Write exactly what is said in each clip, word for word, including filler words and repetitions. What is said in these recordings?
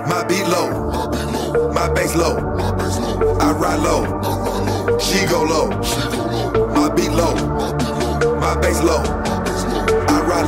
My beat low, my bass low. I ride low, she go low. My beat low, my bass low. I ride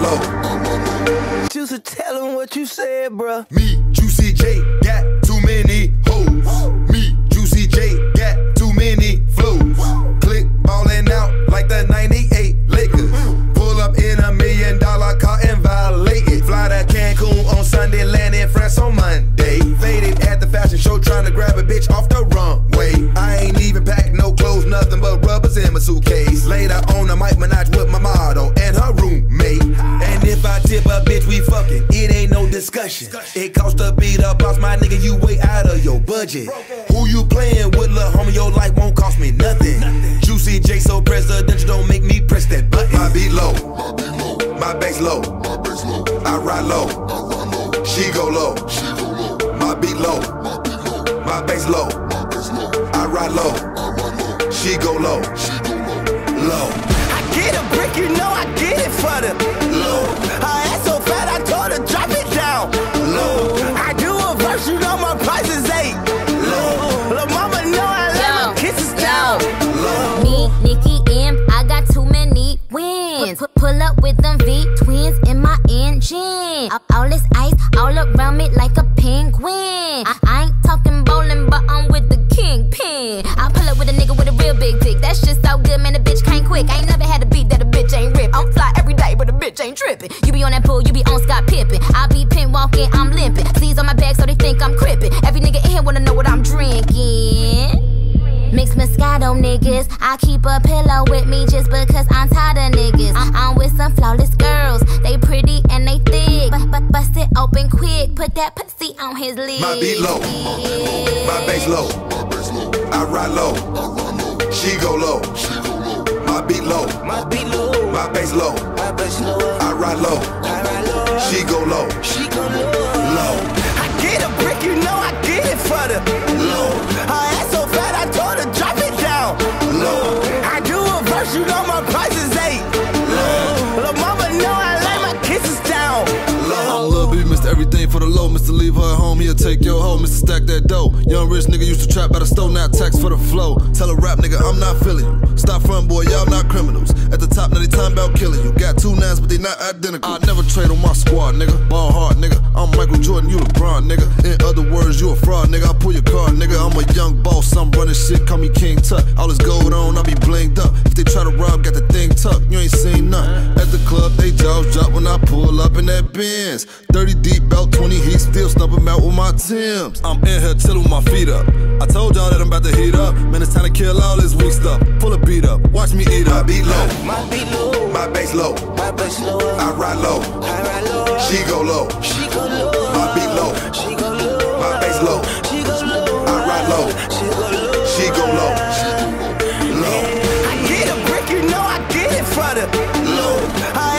low. Juicy, tell him what you said, bruh. Me, Juicy J, got too many hoes. Me, Juicy J, got too many flows. Click ballin' out like the ninety-eight Lakers. Pull up in a million dollar car and violate it. Fly to Cancun on Sunday, land in France on Monday. Faded at the fashion show, trying to grab a bitch off the runway. I ain't even packed no clothes, nothing but rubbers in my suitcase. Later on a Mike Minaj with my model and her roommate. And if I tip a bitch, we fucking, it ain't no discussion. It costs to beat up boss, my nigga, you way out of your budget. Who you playing with, lil' homie, your life won't cost me nothing. Juicy J so presidential, don't make me press that button. My beat low, my bass low. I ride low, she go low. My beat low, my bass low. I ride low, she go low. Low. I get a brick, you know I get it for the Low. Her ass so fat, I told her drop it down. Low. I do a verse, you know my price is eight. Low. Lil' mama know I let my kisses down. Low. Me, Nicki M, I got too many wins. Pu- Pull up with them V twins in my engine. All- All this ice all around me like a penguin. I, I ain't talking bowling, but I'm with the kingpin. I pull up with a nigga with a real big dick. That's just so good, man. The bitch can't quick. I ain't never had a beat that a bitch ain't rip. I'm fly every day, but a bitch ain't tripping. You be on that pool, you be on Scott Pippen. I be pin walking, I'm limping. Please on my back so they think I'm crippin'. Every nigga in here wanna know what I'm drinking. Mixed Moscato niggas, I keep a pillow with me just because I'm tired of niggas. I- I'm with some flawless girls, they pretty and they thick. But but bust it open quick, put that pussy on his lid. My beat low, my bass low. I ride low, she go low. My beat low, My beat low, my bass low. my bass low. I ride low, I ride low, she go low. she go low. Low. I get a brick, you know I get it for the Low. Her ass so fat, I told her drop it down. Low. I do a verse, you know my price is eight. Lil' mama know I lay my kisses down. I'm Lil Bibby, Mister Everything for the low. Mister Leave her at home, he'll take your hoe. Mister Stack that dough. Young rich nigga used to trap by the stove, now tax for the flow. Tell a rap nigga I'm not feeling you. Stop front boy, y'all not criminals. At the top, now they time about killing you. Got two nines, but they not identical. I never trade on my squad, nigga. Ball hard, nigga. I'm Michael Jordan, you LeBron, nigga. In other words, you a fraud, nigga. I pull your card, nigga. I'm a young boss, I'm running shit, call me King Tut. All this gold on, I be blinged up. If they try to rob, got the thing tucked. You ain't seen nothing. At the club, they jaws drop when I pull up in that Benz. thirty deep, belt twenty heat, still stumping out with my Timbs. I'm in here chillin' with my feet up. I told y'all that I'm about to heat up. Man, it's time to kill all this weak stuff. Pull a beat up, watch me eat My up. beat low, My beat low, my bass low. my bass low. I ride low, I ride low, she go low. she go low. My beat low, She go low, my bass low. she go low. I ride low, She go low, she go low. Low. I get a brick, you know I get it for the Low. Her